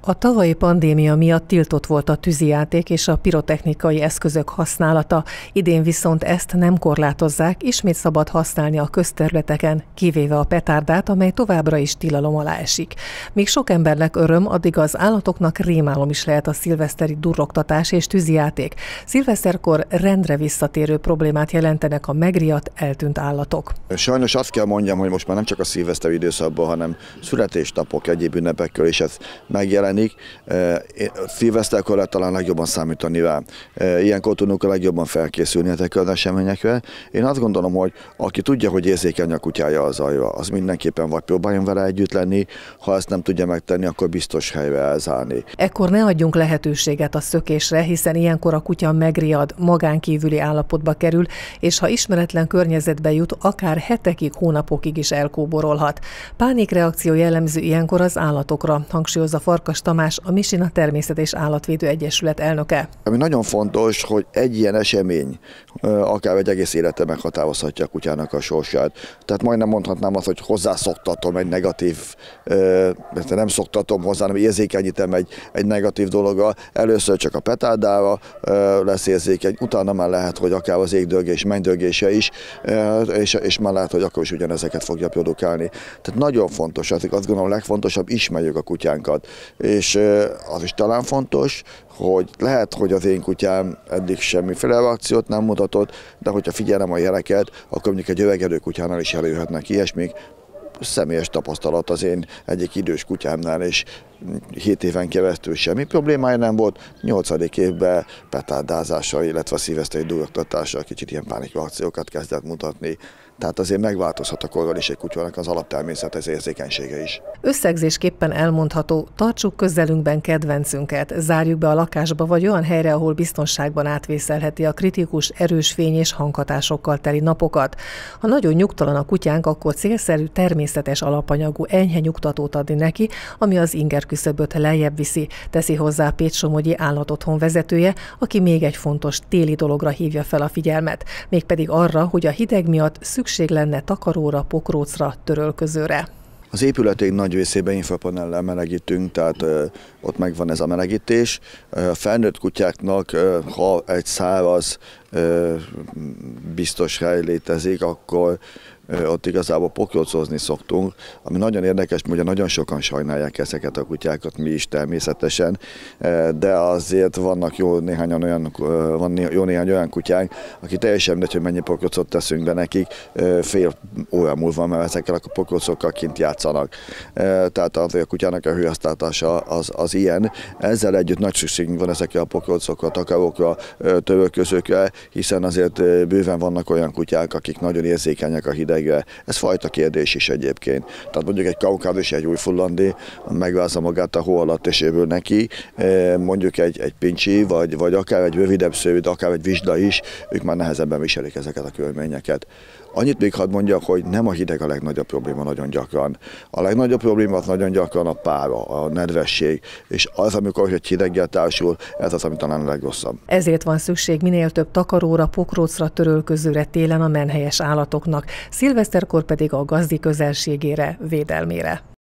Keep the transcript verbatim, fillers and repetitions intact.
A tavalyi pandémia miatt tiltott volt a tűzijáték és a pirotechnikai eszközök használata, idén viszont ezt nem korlátozzák, ismét szabad használni a közterületeken, kivéve a petárdát, amely továbbra is tilalom alá esik. Míg sok embernek öröm, addig az állatoknak rémálom is lehet a szilveszteri durrogtatás és tűzijáték. Szilveszterkor rendre visszatérő problémát jelentenek a megriadt, eltűnt állatok. Sajnos azt kell mondjam, hogy most már nem csak a szilveszteri időszakban, hanem születésnapok, egyéb ünnepekkel is ez megjelenik. Szilveszterkor lehet talán legjobban számítani rá. Ilyenkor tudunk a legjobban felkészülni ezekkel az eseményekre. Én azt gondolom, hogy aki tudja, hogy érzékeny a kutyája a zajra, az mindenképpen vagy próbáljon vele együtt lenni, ha ezt nem tudja megtenni, akkor biztos helyre elzárni. Ekkor ne adjunk lehetőséget a szökésre, hiszen ilyenkor a kutya megriad, magánkívüli állapotba kerül, és ha ismeretlen környezetbe jut, akár hetekig, hónapokig is elkóborolhat. Pánikreakció jellemző ilyenkor az állatokra, hangsúlyozza Farkas Tamás, a Misina Természet- és Állatvédő Egyesület elnöke. Ami nagyon fontos, hogy egy ilyen esemény akár egy egész élete meghatározhatja a kutyának a sorsát. Tehát majdnem mondhatnám azt, hogy hozzászoktatom egy negatív, nem szoktatom hozzá, hanem érzékenyítem egy, egy negatív dologra. Először csak a petárdára lesz érzékeny, utána már lehet, hogy akár az égdörgés, mennydörgése is, és, és már lehet, hogy akkor is ugyanezeket fogja produkálni. Tehát nagyon fontos, azt gondolom a legfontosabb, ismerjük a kutyánkat. És az is talán fontos, hogy lehet, hogy az én kutyám eddig semmiféle reakciót nem mutatott, de hogyha figyelem a jeleket, akkor mondjuk egy öregedő kutyánál is előjöhetnek ilyesmik. Személyes tapasztalat az én egyik idős kutyámnál, és hét éven keresztül semmi problémája nem volt, nyolcadik évben petárdázással, illetve a szilveszteri durrogtatással kicsit ilyen pánikreakciókat kezdett mutatni. Tehát azért megváltozhat a korral is egy kutyának az alaptermészet, az érzékenysége is. Összegzésképpen elmondható, tartsuk közelünkben kedvencünket, zárjuk be a lakásba vagy olyan helyre, ahol biztonságban átvészelheti a kritikus, erős fény és hanghatásokkal teli napokat. Ha nagyon nyugtalan a kutyánk, akkor célszerű természetes alapanyagú enyhe nyugtatót adni neki, ami az inger küszöböt lejjebb viszi, teszi hozzá Pécs-Somogyi állatotthon vezetője, aki még egy fontos téli dologra hívja fel a figyelmet, mégpedig arra, hogy a hideg miatt szükség lenne takaróra, pokrócra, törölközőre. Az épületeink nagy részében infrapanellel melegítünk, tehát ö, ott megvan ez a melegítés. A felnőtt kutyáknak, ö, ha egy száraz ö, biztos hely létezik, akkor ö, ott igazából pokrócozni szoktunk, ami nagyon érdekes, mert ugye nagyon sokan sajnálják ezeket a kutyákat, mi is természetesen, de azért vannak jó néhány olyan, van jó néhány olyan kutyánk, aki teljesen mindegy, hogy mennyi pokrócot teszünk be nekik, fél óra múlva, mert ezekkel a pokrócokkal kint játszanak. Tehát a kutyának a hőháztartása az, az ilyen. Ezzel együtt nagy szükségünk van ezekkel a pokrócokra, takarókra, törölközőkre, hiszen azért bőven vannak olyan kutyák, akik nagyon érzékenyek a hidegre. Ez fajta kérdés is egyébként. Tehát mondjuk egy kaukázus, egy újfullandi megvázza magát a hó alatt és övül neki, mondjuk egy, egy pincsi, vagy, vagy akár egy rövidebb szőrű, akár egy vizsda is, ők már nehezebben viselik ezeket a körülményeket. Annyit még hadd mondjak, hogy nem a hideg a legnagyobb probléma nagyon gyakran. A legnagyobb probléma az nagyon gyakran a pára, a nedvesség, és az, amikor egy hideggel társul, ez az, ami talán a legrosszabb. Ezért van szükség minél több takaróra, pokrócra, törölközőre télen a menhelyes állatoknak, szilveszterkor pedig a gazdi közelségére, védelmére.